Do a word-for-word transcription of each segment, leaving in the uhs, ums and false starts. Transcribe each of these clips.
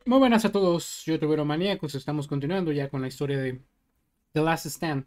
Muy buenas a todos, yo Tubero Maníacos. Estamos continuando ya con la historia de The Last Stand.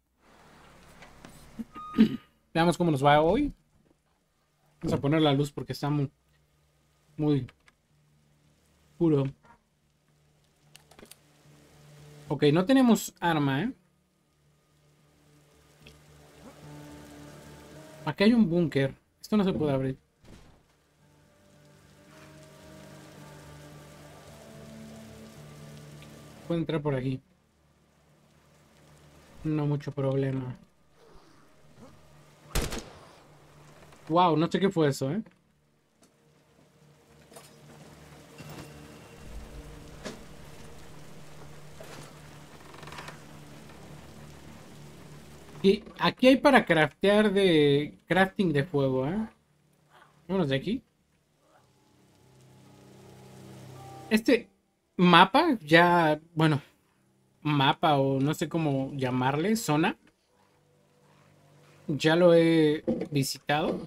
Veamos cómo nos va hoy. Vamos a poner la luz porque está muy, muy puro. Ok, no tenemos arma, ¿eh? Aquí hay un búnker. Esto no se puede abrir. Puedo entrar por aquí. No mucho problema. Wow, no sé qué fue eso, ¿eh? Y aquí hay para craftear de... Crafting de fuego, ¿eh? Vámonos de aquí. Este mapa ya... Bueno, mapa o no sé cómo llamarle, zona. Ya lo he visitado.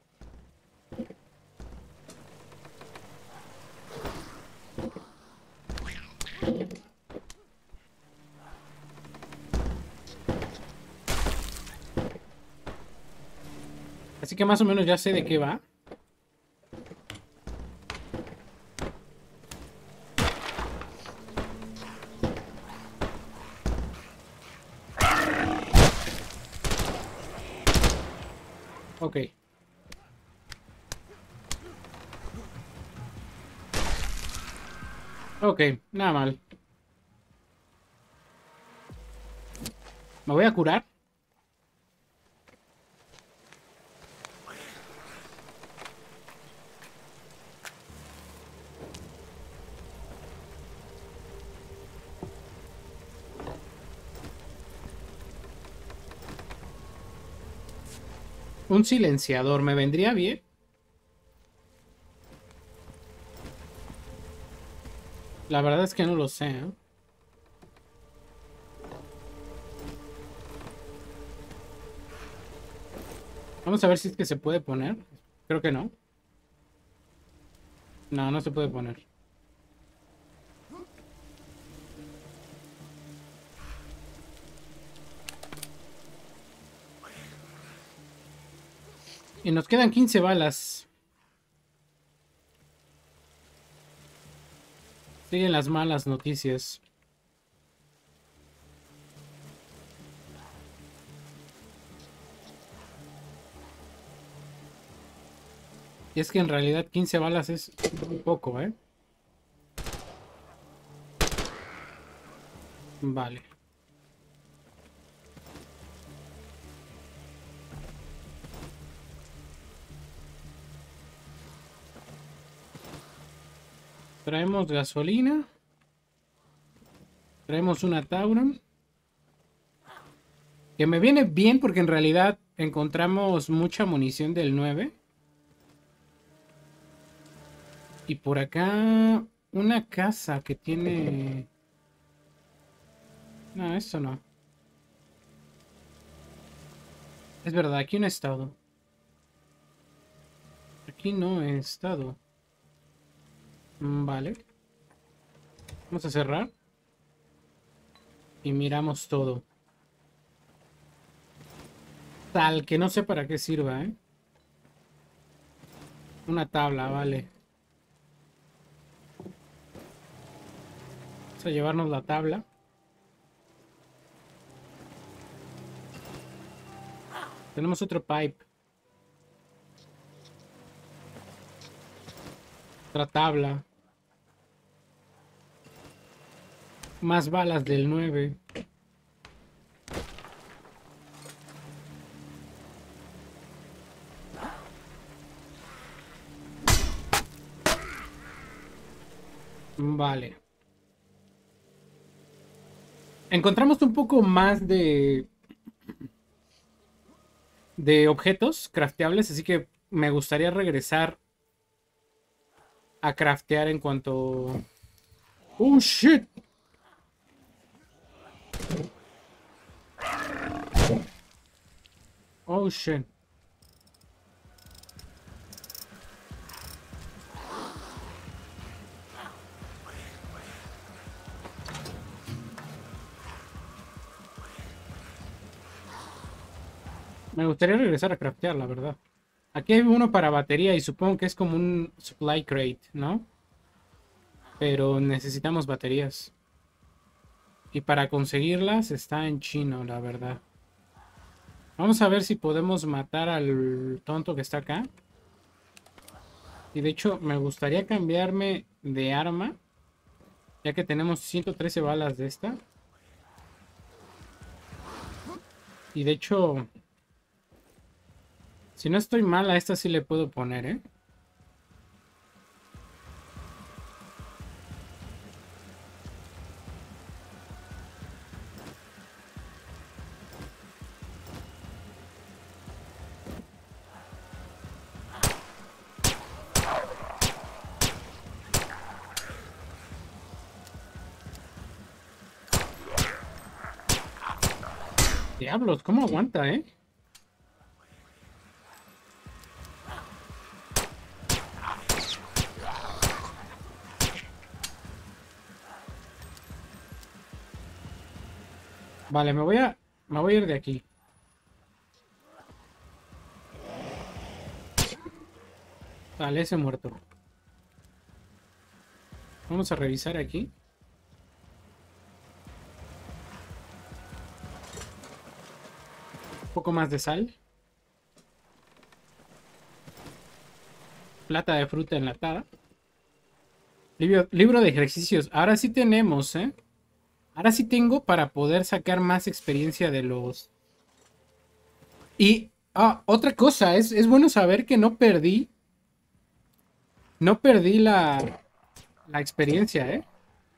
Así que más o menos ya sé de qué va. Ok. Ok, nada mal. Me voy a curar. Un silenciador me vendría bien. La verdad es que no lo sé, ¿eh? Vamos a ver si es que se puede poner. Creo que no. No, no se puede poner. Y nos quedan quince balas. Siguen las malas noticias. Y es que en realidad quince balas es muy poco, ¿eh? Vale. Traemos gasolina. Traemos una Tauron. Que me viene bien porque en realidad encontramos mucha munición del nueve. Y por acá una casa que tiene... No, eso no. Es verdad, aquí no he estado. Aquí no he estado. Mm, Vale. Vamos a cerrar. Y miramos todo. Tal que no sé para qué sirva, ¿eh? Una tabla, vale. Vamos a llevarnos la tabla. Tenemos otro pipe. Otra tabla. Más balas del nueve. Vale. Encontramos un poco más de... de objetos crafteables, así que me gustaría regresar a craftear en cuanto... ¡Oh, shit! ¡Oh, shit! Me gustaría regresar a craftear, la verdad. Aquí hay uno para batería y supongo que es como un supply crate, ¿no? Pero necesitamos baterías. Y para conseguirlas está en chino, la verdad. Vamos a ver si podemos matar al tonto que está acá. Y de hecho me gustaría cambiarme de arma. Ya que tenemos ciento trece balas de esta. Y de hecho, si no estoy mal, a esta sí le puedo poner, ¿eh? Diablos, ¿cómo aguanta, eh? Vale, me voy a, me voy a ir de aquí. Vale, ese muerto. Vamos a revisar aquí. Un poco más de sal. Plata de fruta enlatada. Libro, libro de ejercicios. Ahora sí tenemos, ¿eh? Ahora sí tengo para poder sacar más experiencia de los... Y ah, otra cosa, es, es bueno saber que no perdí. No perdí la, la experiencia, ¿eh?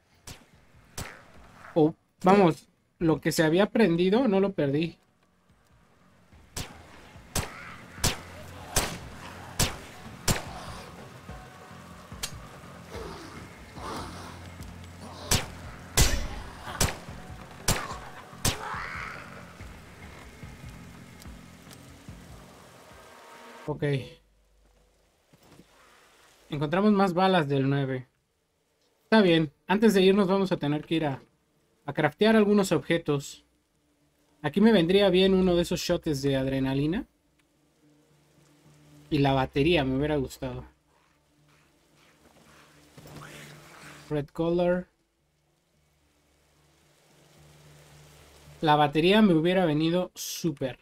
O vamos, lo que se había aprendido no lo perdí. Ok. Encontramos más balas del nueve. Está bien. Antes de irnos vamos a tener que ir a, a craftear algunos objetos. Aquí me vendría bien uno de esos shots de adrenalina. Y la batería me hubiera gustado. Red color. La batería me hubiera venido súper.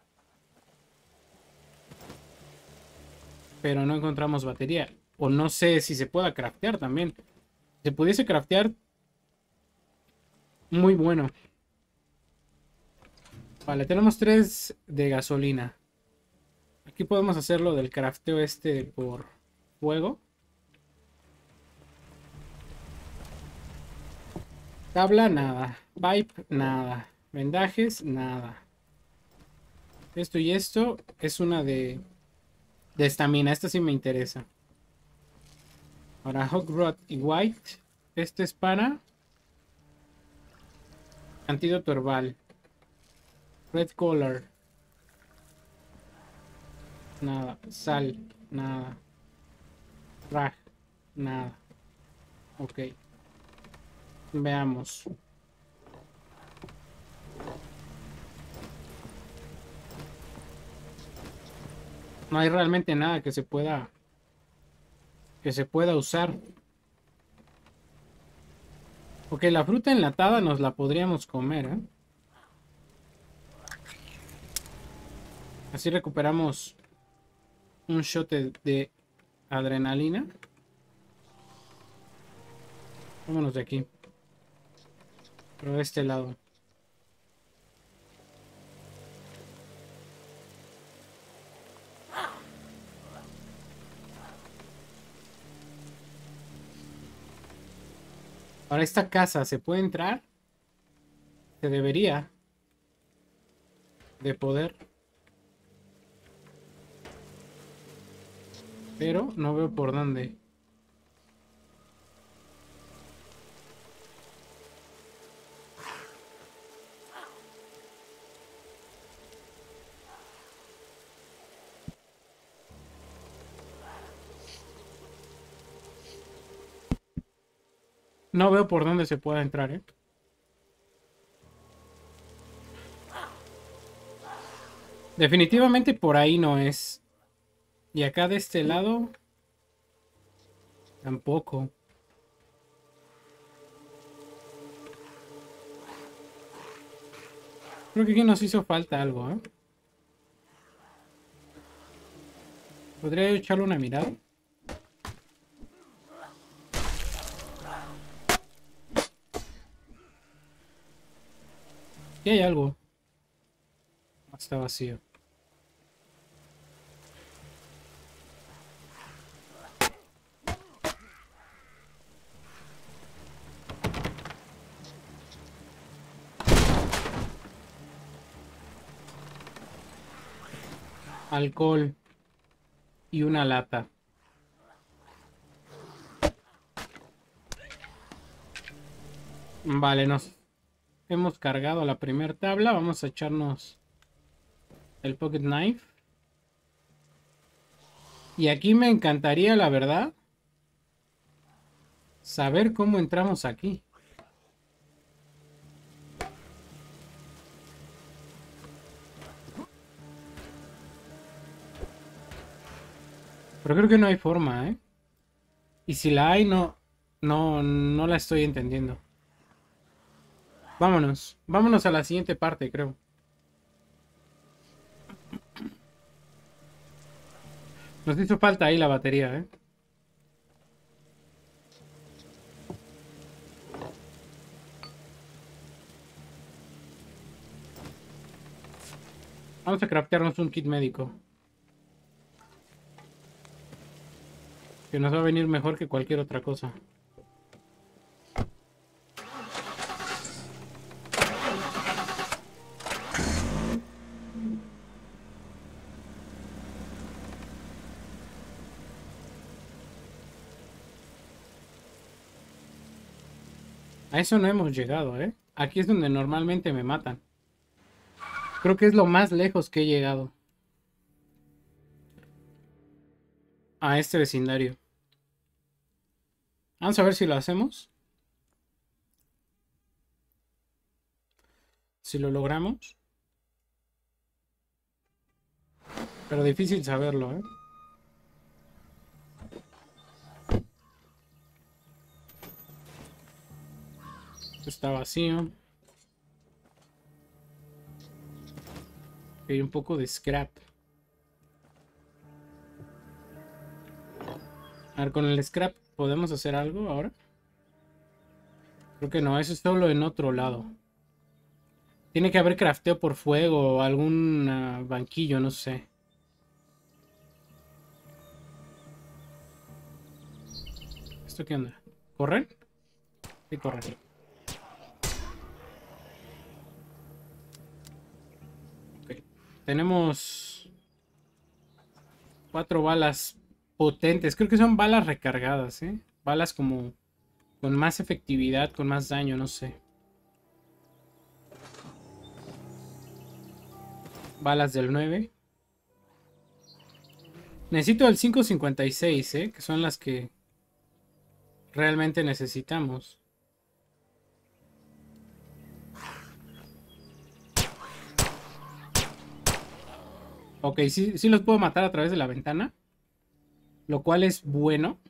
Pero no encontramos batería. O no sé si se pueda craftear también. Si se pudiese craftear, muy bueno. Vale, tenemos tres de gasolina. Aquí podemos hacerlo del crafteo este por fuego. Tabla, nada. Pipe, nada. Vendajes, nada. Esto y esto es una de de estamina. Esta sí me interesa. Ahora Hot Rod y White. Este es para antídoto herbal. Red Color. Nada. Sal. Nada. Rag. Nada. Ok. Veamos. No hay realmente nada que se pueda que se pueda usar. Ok, la fruta enlatada nos la podríamos comer, ¿eh? Así recuperamos un shot de, de adrenalina. Vámonos de aquí. Pero de este lado. Ahora esta casa, ¿se puede entrar? Se debería de poder. Pero no veo por dónde. No veo por dónde se pueda entrar, ¿eh? Definitivamente por ahí no es. Y acá de este lado tampoco. Creo que aquí nos hizo falta algo, ¿eh? ¿Podría echarle una mirada? Aquí hay algo. Está vacío. Alcohol y una lata. Vale, nos hemos cargado la primera tabla. Vamos a echarnos el pocket knife. Y aquí me encantaría, la verdad, saber cómo entramos aquí. Pero creo que no hay forma, ¿eh? Y si la hay, no, no, no la estoy entendiendo. Vámonos. Vámonos a la siguiente parte, creo. Nos hizo falta ahí la batería, ¿eh? Vamos a craftearnos un kit médico. Que nos va a venir mejor que cualquier otra cosa. A eso no hemos llegado, ¿eh? Aquí es donde normalmente me matan. Creo que es lo más lejos que he llegado. A este vecindario. Vamos a ver si lo hacemos. Si lo logramos. Pero difícil saberlo, ¿eh? Esto está vacío. Hay un poco de scrap. A ver, con el scrap, ¿podemos hacer algo ahora? Creo que no, eso es solo en otro lado. Tiene que haber crafteo por fuego o algún uh, banquillo, no sé. ¿Esto qué onda? ¿Corren? Sí, corren. Okay. Tenemos cuatro balas potentes. Creo que son balas recargadas, ¿eh? Balas como con más efectividad, con más daño, no sé. Balas del nueve. Necesito el cinco cincuenta y seis, ¿eh? Que son las que realmente necesitamos. Ok, sí, sí los puedo matar a través de la ventana. Lo cual es bueno.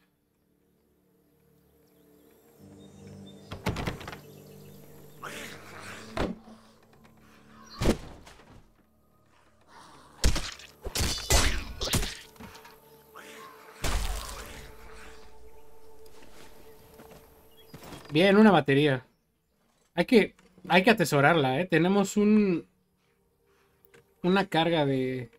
Bien, una batería. Hay que, hay que atesorarla, ¿eh? Tenemos un... Una carga de...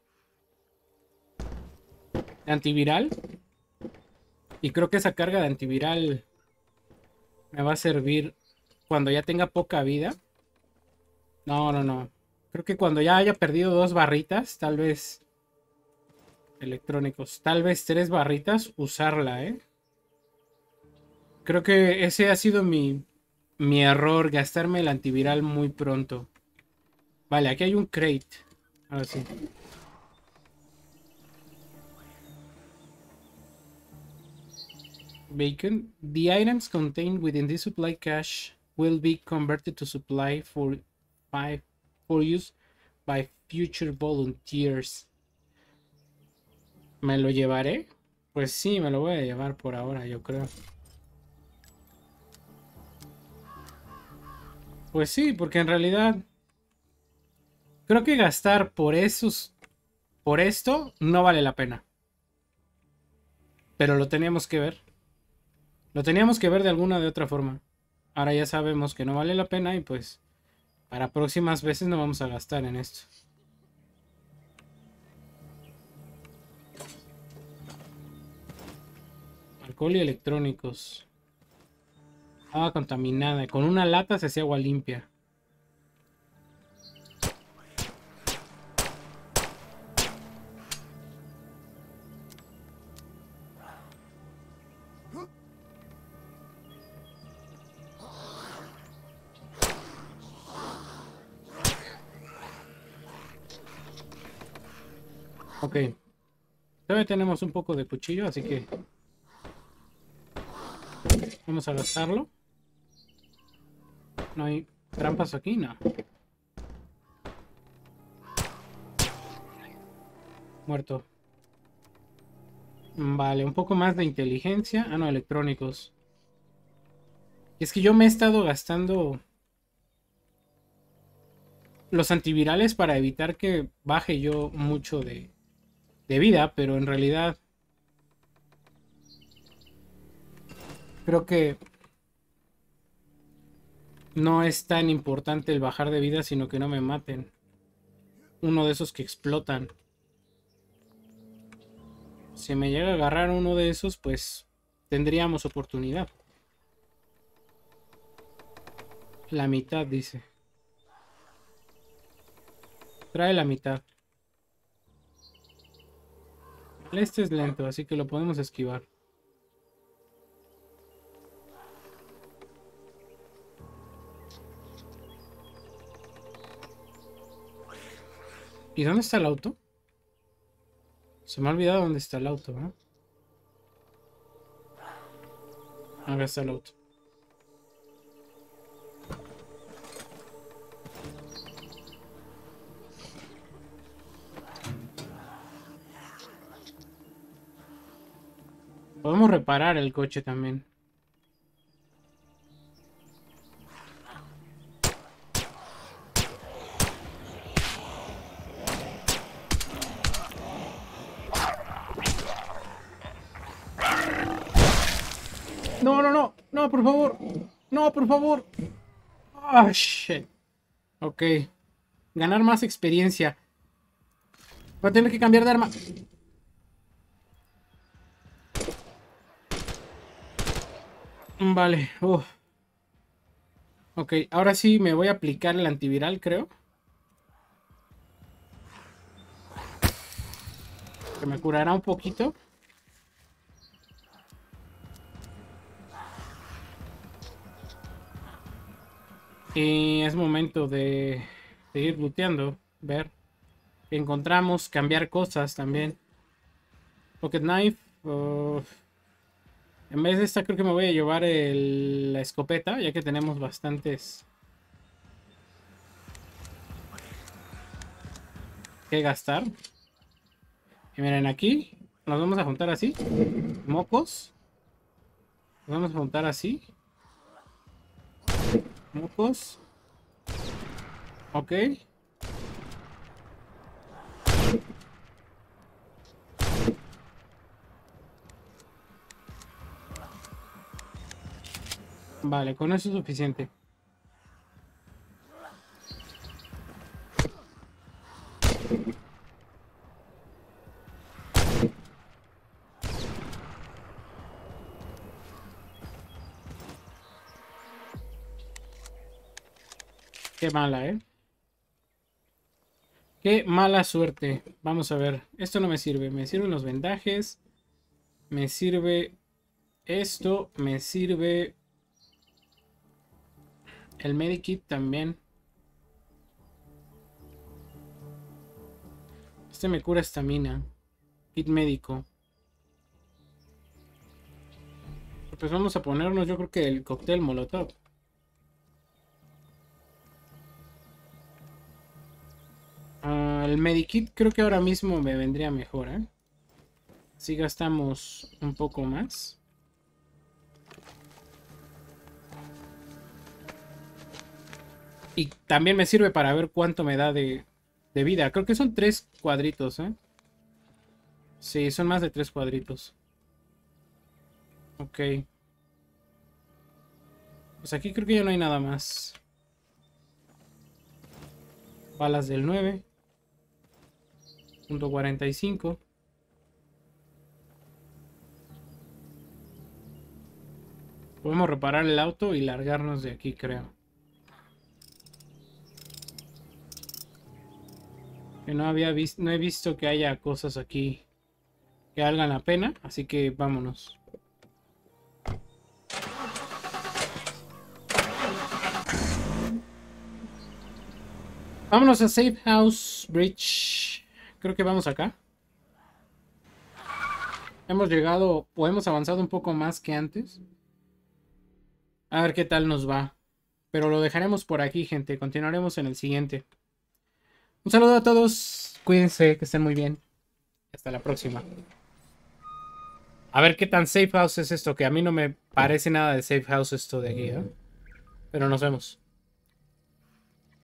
de antiviral. Y creo que esa carga de antiviral me va a servir cuando ya tenga poca vida. No, no, no. Creo que cuando ya haya perdido dos barritas, tal vez... Electrónicos. Tal vez tres barritas, usarla, ¿eh? Creo que ese ha sido mi, mi error, gastarme el antiviral muy pronto. Vale, aquí hay un crate. Ahora sí. Bacon. The items contained within this supply cache will be converted to supply for five for use by Future Volunteers. ¿Me lo llevaré? Pues sí, me lo voy a llevar por ahora, yo creo. Pues sí, porque en realidad creo que gastar por esos, por esto, no vale la pena. Pero lo teníamos que ver. Lo teníamos que ver de alguna de otra forma. Ahora ya sabemos que no vale la pena y pues para próximas veces no vamos a gastar en esto. Alcohol y electrónicos. Agua contaminada. Con una lata se hacía agua limpia. Ok. Todavía tenemos un poco de cuchillo, así que vamos a gastarlo. No hay trampas aquí, no. Muerto. Vale, un poco más de inteligencia. Ah, no, electrónicos. Y es que yo me he estado gastando los antivirales para evitar que baje yo mucho de, de vida, pero en realidad creo que no es tan importante el bajar de vida, sino que no me maten. Uno de esos que explotan. Si me llega a agarrar uno de esos, pues tendríamos oportunidad. La mitad, dice. Trae la mitad. Este es lento, así que lo podemos esquivar. ¿Y dónde está el auto? Se me ha olvidado dónde está el auto, ¿eh? Acá está el auto. Podemos reparar el coche también. No, no, no. No, por favor. No, por favor. Ah, shit. Ok. Ganar más experiencia. Voy a tener que cambiar de arma. Vale. Uf. Ok, ahora sí me voy a aplicar el antiviral, creo. Que me curará un poquito. Y es momento de seguir looteando. Ver qué encontramos. Cambiar cosas también. Pocket knife. Uh, en vez de esta creo que me voy a llevar el, la escopeta. Ya que tenemos bastantes que gastar. Y miren aquí. Nos vamos a juntar así. Mocos. Nos vamos a juntar así. Mocos. Ok. Vale, con eso es suficiente. Qué mala, ¿eh? Qué mala suerte. Vamos a ver. Esto no me sirve. Me sirven los vendajes. Me sirve esto. Me sirve el medikit también. Este me cura estamina. Kit médico. Pues vamos a ponernos, yo creo que el cóctel molotov. Uh, el medikit creo que ahora mismo me vendría mejor, ¿eh? Si gastamos un poco más. Y también me sirve para ver cuánto me da de, de vida. Creo que son tres cuadritos, ¿eh? Sí, son más de tres cuadritos. Ok. Pues aquí creo que ya no hay nada más. Balas del nueve. Punto cuarenta y cinco. Podemos reparar el auto y largarnos de aquí, creo. Que no había visto, no he visto que haya cosas aquí que valgan la pena, así que vámonos. Vámonos a Safe House Bridge. Creo que vamos acá. Hemos llegado o hemos avanzado un poco más que antes. A ver qué tal nos va. Pero lo dejaremos por aquí, gente. Continuaremos en el siguiente. Un saludo a todos. Cuídense, que estén muy bien. Hasta la próxima. A ver qué tan safe house es esto, que a mí no me parece nada de safe house esto de aquí, ¿eh? Pero nos vemos.